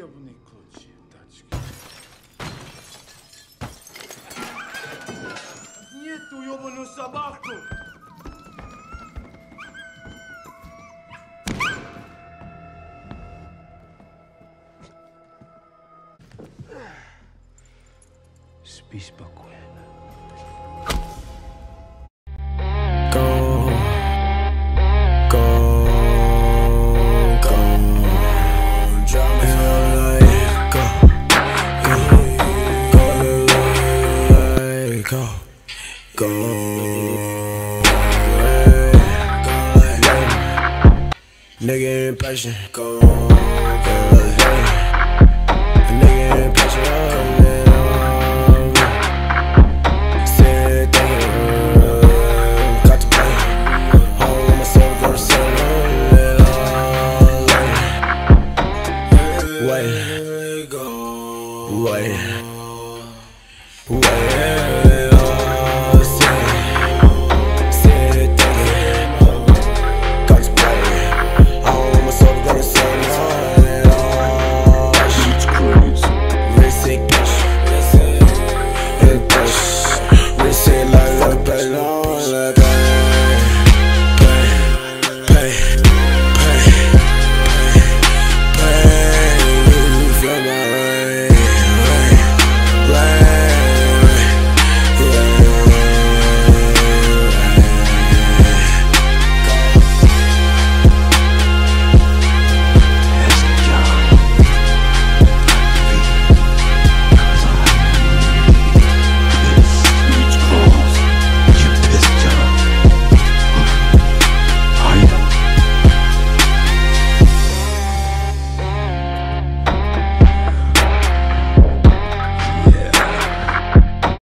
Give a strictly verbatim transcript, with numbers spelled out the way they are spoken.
ёбаные клочья, тачки. Нет ту ёбаную собаку! Спи спокойно. Go, go, nigga impatient. Go, go, nigga impatient. Oh, man, oh, said thinking, got to play. Home with myself, go to sleep. Wait, wait, wait.